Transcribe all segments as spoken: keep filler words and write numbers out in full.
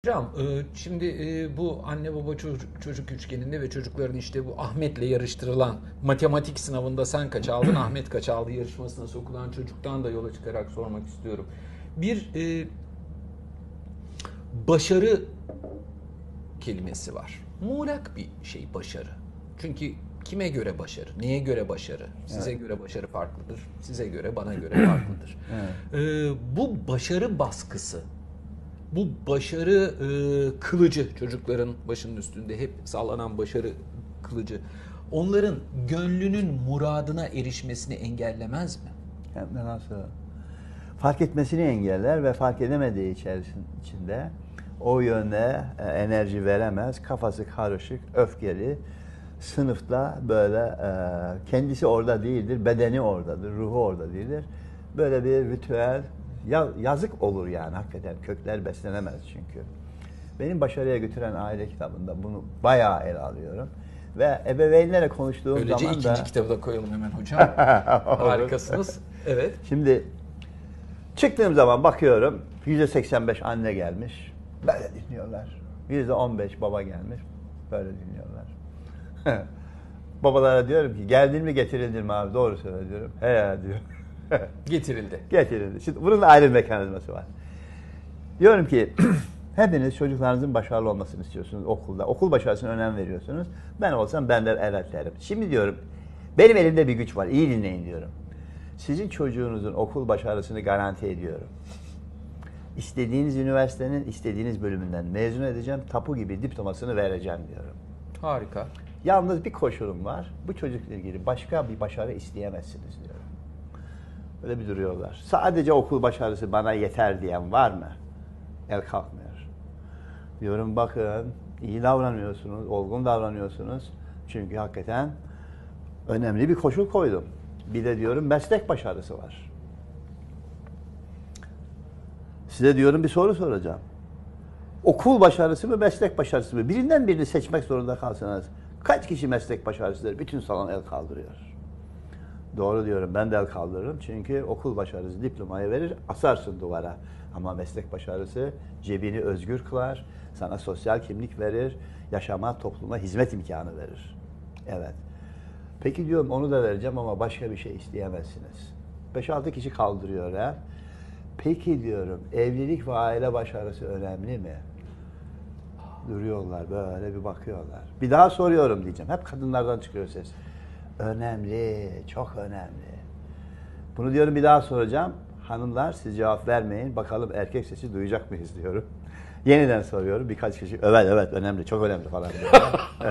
Hocam, e, şimdi e, bu anne baba çocuk, çocuk üçgeninde ve çocukların işte bu Ahmet'le yarıştırılan matematik sınavında sen kaç aldın, Ahmet kaç aldı yarışmasına sokulan çocuktan da yola çıkarak sormak istiyorum. Bir e, başarı kelimesi var. Muğlak bir şey başarı. Çünkü kime göre başarı, neye göre başarı? Size Evet. göre başarı farklıdır, size göre, bana göre farklıdır. Evet. E, bu başarı baskısı, bu başarı e, kılıcı, çocukların başının üstünde hep sallanan başarı kılıcı, onların gönlünün muradına erişmesini engellemez mi? Hem de nasıl? Fark etmesini engeller ve fark edemediği içerisinde o yönde e, enerji veremez. Kafası karışık, öfkeli. Sınıfta böyle e, kendisi orada değildir, bedeni oradadır, ruhu orada değildir. Böyle bir ritüel ya, yazık olur yani hakikaten. Kökler beslenemez çünkü. Benim başarıya götüren aile kitabında bunu bayağı ele alıyorum. Ve ebeveynlerle konuştuğum Böylece zaman ikinci da... kitabı da koyalım hemen hocam. Harikasınız. Evet. Şimdi çıktığım zaman bakıyorum yüzde seksen beş anne gelmiş. Böyle dinliyorlar. yüzde on beş baba gelmiş. Böyle dinliyorlar. Babalara diyorum ki geldin mi getirildin mi abi? Doğru söyle diyorum. He ya diyor. Getirildi. Getirildi. Şimdi bunun da ayrı bir mekanizması var. Diyorum ki hepiniz çocuklarınızın başarılı olmasını istiyorsunuz okulda. Okul başarısına önem veriyorsunuz. Ben olsam ben de evet derim. Şimdi diyorum benim elimde bir güç var. İyi dinleyin diyorum. Sizin çocuğunuzun okul başarısını garanti ediyorum. İstediğiniz üniversitenin istediğiniz bölümünden mezun edeceğim. Tapu gibi diplomasını vereceğim diyorum. Harika. Yalnız bir koşulum var. Bu çocukla ilgili başka bir başarı isteyemezsiniz diyorum. Öyle bir duruyorlar. Sadece okul başarısı bana yeter diyen var mı? El kalkmıyor. Diyorum bakın iyi davranıyorsunuz, olgun davranıyorsunuz. Çünkü hakikaten önemli bir koşul koydum. Bir de diyorum meslek başarısı var. Size diyorum bir soru soracağım. Okul başarısı mı, meslek başarısı mı? Birinden birini seçmek zorunda kalsanız kaç kişi meslek başarısıdır? Bütün salon el kaldırıyor. Doğru diyorum, ben de el kaldırırım. Çünkü okul başarısı diplomayı verir, asarsın duvara. Ama meslek başarısı cebini özgür kılar, sana sosyal kimlik verir, yaşama, topluma hizmet imkanı verir. Evet. Peki diyorum onu da vereceğim ama başka bir şey isteyemezsiniz. beş altı kişi kaldırıyor ha. Peki diyorum evlilik ve aile başarısı önemli mi? Duruyorlar böyle bir bakıyorlar. Bir daha soruyorum diyeceğim. Hep kadınlardan çıkıyor ses. Önemli, çok önemli. Bunu diyorum bir daha soracağım. Hanımlar siz cevap vermeyin. Bakalım erkek sesi duyacak mıyız diyorum. Yeniden soruyorum. Birkaç kişi evet evet önemli, çok önemli falan diyor.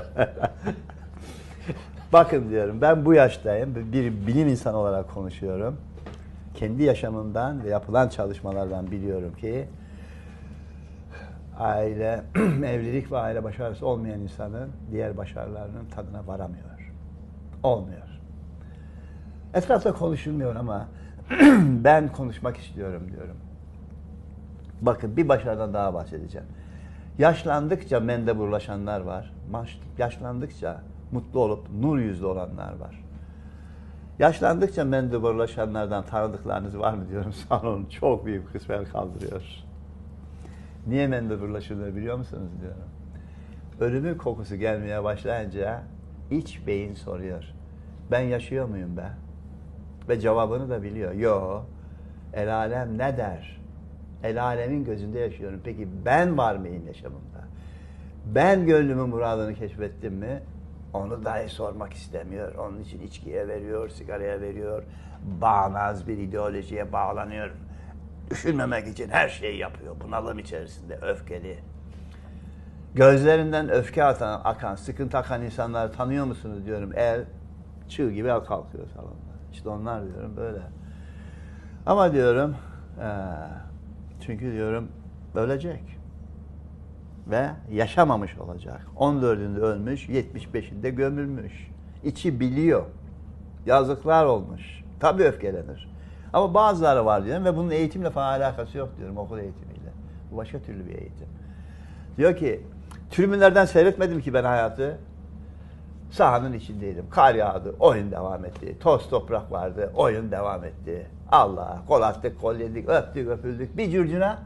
Bakın diyorum ben bu yaştayım. Bir bilim insanı olarak konuşuyorum. Kendi yaşamımdan ve yapılan çalışmalardan biliyorum ki aile, evlilik ve aile başarısı olmayan insanın diğer başarılarının tadına varamıyor. Olmuyor. Etrafta konuşulmuyor ama ben konuşmak istiyorum diyorum. Bakın bir başarıdan daha bahsedeceğim. Yaşlandıkça mendeburlaşanlar var. Yaşlandıkça mutlu olup nur yüzlü olanlar var. Yaşlandıkça mendeburlaşanlardan tanıdıklarınız var mı diyorum. Salon çok büyük kısmen kaldırıyor. Niye mendeburlaşıyorlar biliyor musunuz diyorum. Ölümün kokusu gelmeye başlayınca iç beyin soruyor. Ben yaşıyor muyum be? Ve cevabını da biliyor. Yo. El alem ne der? El alemin gözünde yaşıyorum. Peki ben var mıyım yaşamımda? Ben gönlümün muradını keşfettim mi? Onu dahi sormak istemiyor. Onun için içkiye veriyor, sigaraya veriyor. Bağnaz bir ideolojiye bağlanıyor. Düşünmemek için her şeyi yapıyor. Bunalım içerisinde, öfkeli. Gözlerinden öfke atan, akan, sıkıntı akan insanları tanıyor musunuz diyorum. El, çığ gibi el kalkıyor salonda. İşte onlar diyorum böyle. Ama diyorum, ee, çünkü diyorum ölecek. Ve yaşamamış olacak. on dördünde ölmüş, yetmiş beşinde gömülmüş. İçi biliyor. Yazıklar olmuş. Tabii öfkelenir. Ama bazıları var diyorum ve bunun eğitimle falan alakası yok diyorum, okul eğitimiyle. Bu başka türlü bir eğitim. Diyor ki, tribünlerden seyretmedim ki ben hayatı. Sahanın içindeydim. Kar yağdı, oyun devam etti. Toz toprak vardı, oyun devam etti. Allah, kol attık, kol yedik, öptük, öpüldük. Bir curcuna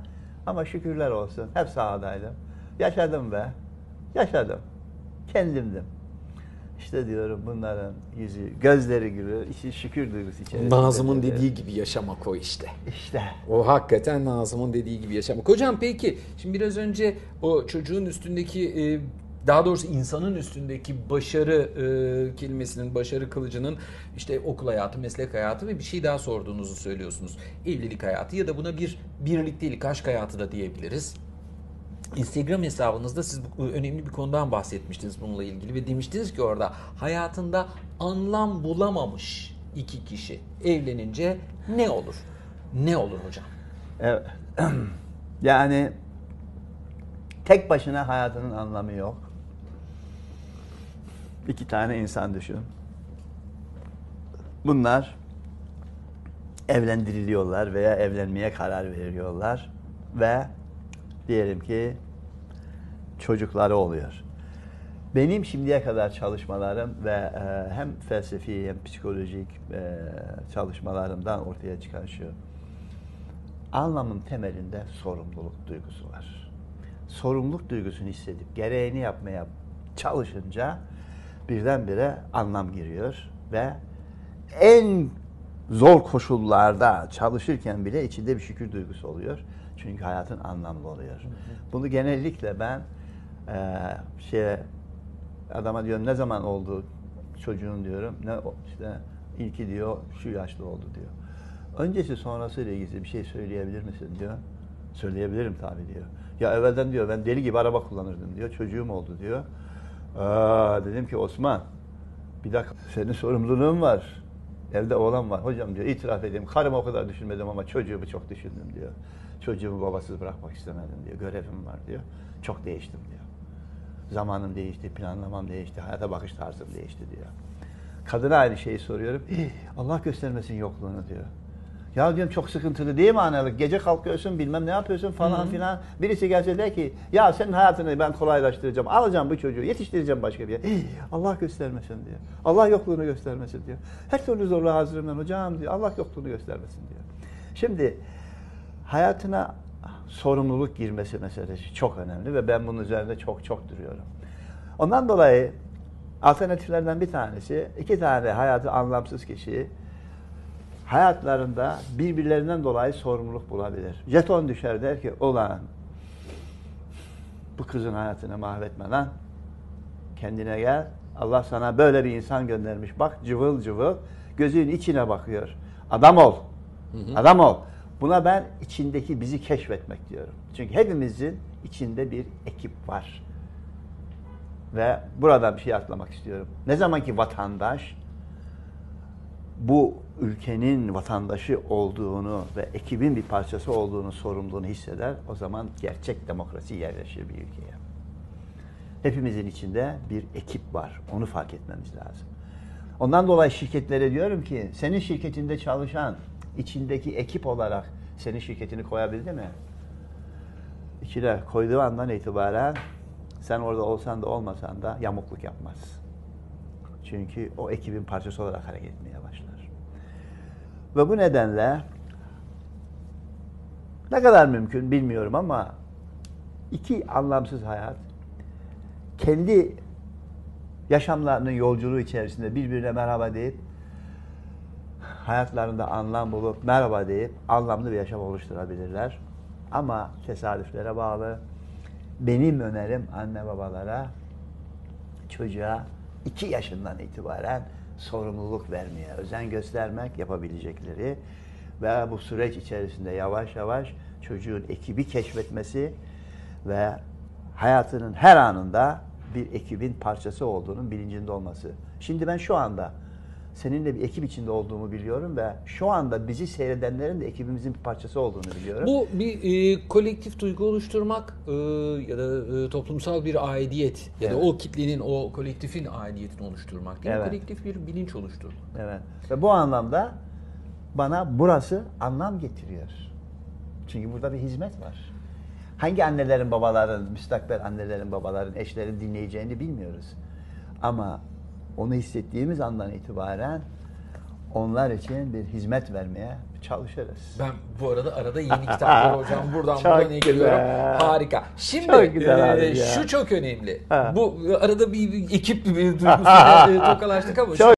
Ama şükürler olsun hep sahadaydım. Yaşadım be. Yaşadım. Kendimdim. İşte diyorum bunların yüzü, gözleri gibi içi şükür duygusu içerisinde. Nazım'ın dediği gibi yaşamak o işte. İşte. O hakikaten Nazım'ın dediği gibi yaşamak. Hocam peki şimdi biraz önce o çocuğun üstündeki, daha doğrusu insanın üstündeki başarı kelimesinin, başarı kılıcının işte okul hayatı, meslek hayatı ve bir şey daha sorduğunuzu söylüyorsunuz. Evlilik hayatı ya da buna bir birliktelik, aşk hayatı da diyebiliriz. Instagram hesabınızda siz bu önemli bir konudan bahsetmiştiniz bununla ilgili ve demiştiniz ki orada hayatında anlam bulamamış iki kişi evlenince ne olur? Ne olur hocam? Evet. Yani tek başına hayatının anlamı yok. İki tane insan düşün. Bunlar evlendiriliyorlar veya evlenmeye karar veriyorlar ve diyelim ki çocukları oluyor. Benim şimdiye kadar çalışmalarım ve e, hem felsefi hem psikolojik e, çalışmalarımdan ortaya çıkan şu. Anlamın temelinde sorumluluk duygusu var. Sorumluluk duygusunu hissedip gereğini yapmaya çalışınca birdenbire anlam giriyor ve en zor koşullarda çalışırken bile içinde bir şükür duygusu oluyor. Çünkü hayatın anlamlı oluyor. Hı hı. Bunu genellikle ben e, şey adama diyorum ne zaman oldu çocuğun diyorum. Ne işte ilki diyor şu yaşlı oldu diyor. Öncesi sonrası ile ilgili bir şey söyleyebilir misin diyor. Söyleyebilirim tabii diyor. Ya evvelden diyor ben deli gibi araba kullanırdım diyor. Çocuğum oldu diyor. Aa, dedim ki Osman bir dakika senin sorumluluğun var. Evde oğlan var. Hocam diyor itiraf edeyim karımı o kadar düşünmedim ama çocuğumu çok düşündüm diyor. Çocuğumu babasız bırakmak istemedim diyor. Görevim var diyor. Çok değiştim diyor. Zamanım değişti, planlamam değişti, hayata bakış tarzım değişti diyor. Kadına aynı şeyi soruyorum. Allah göstermesin yokluğunu diyor. Ya diyorum çok sıkıntılı değil mi analık? Gece kalkıyorsun bilmem ne yapıyorsun falan Hı-hı. filan. Birisi gelse der ki ya senin hayatını ben kolaylaştıracağım. Alacağım bu çocuğu yetiştireceğim başka bir yer. Allah göstermesin diyor. Allah yokluğunu göstermesin diyor. Her türlü zorluğa hazırım ben hocam diyor. Allah yokluğunu göstermesin diyor. Şimdi hayatına sorumluluk girmesi meselesi çok önemli ve ben bunun üzerinde çok çok duruyorum. Ondan dolayı alternatiflerden bir tanesi iki tane hayatı anlamsız kişi hayatlarında birbirlerinden dolayı sorumluluk bulabilir. Jeton düşer der ki ulan bu kızın hayatını mahvetme lan. Kendine gel. Allah sana böyle bir insan göndermiş. Bak cıvıl cıvıl gözünün içine bakıyor. Adam ol. Hı hı. Adam ol. Buna ben içindeki bizi keşfetmek diyorum. Çünkü hepimizin içinde bir ekip var. Ve burada bir şey atlamak istiyorum. Ne zaman ki vatandaş bu ülkenin vatandaşı olduğunu ve ekibin bir parçası olduğunu, sorumluluğunu hisseder, o zaman gerçek demokrasi yerleşir bir ülkeye. Hepimizin içinde bir ekip var. Onu fark etmemiz lazım. Ondan dolayı şirketlere diyorum ki, senin şirketinde çalışan, içindeki ekip olarak senin şirketini koyabildi mi? İçine koyduğu andan itibaren sen orada olsan da olmasan da yamukluk yapmaz. Çünkü o ekibin parçası olarak hareket etmeye başlar. Ve bu nedenle ne kadar mümkün bilmiyorum ama iki anlamsız hayat kendi yaşamlarının yolculuğu içerisinde birbirine merhaba deyip hayatlarında anlam bulup merhaba deyip anlamlı bir yaşam oluşturabilirler. Ama tesadüflere bağlı. Benim önerim anne babalara çocuğa iki yaşından itibaren sorumluluk vermeye özen göstermek, yapabilecekleri ve bu süreç içerisinde yavaş yavaş çocuğun ekibi keşfetmesi ve hayatının her anında bir ekibin parçası olduğunun bilincinde olması. Şimdi ben şu anda seninle bir ekip içinde olduğumu biliyorum ve şu anda bizi seyredenlerin de ekibimizin bir parçası olduğunu biliyorum. Bu bir e, kolektif duygu oluşturmak e, ya da e, toplumsal bir aidiyet ya evet. da o kitlenin, o kolektifin aidiyetini oluşturmak değil mi? Evet. Kolektif bir bilinç oluşturmak. Evet. Ve bu anlamda bana burası anlam getiriyor. Çünkü burada bir hizmet var. Hangi annelerin, babaların, müstakbel annelerin, babaların, eşlerin dinleyeceğini bilmiyoruz. Ama onu hissettiğimiz andan itibaren onlar için bir hizmet vermeye çalışırız. Ben bu arada arada yeni kitaplar hocam buradan Çok buradan ekliyorum. güzel. Harika. Şimdi Çok güzel e, abi ya. şu çok önemli. Ha. Bu arada bir, bir ekip bir duygusuyla e, tokalaştık ama Çok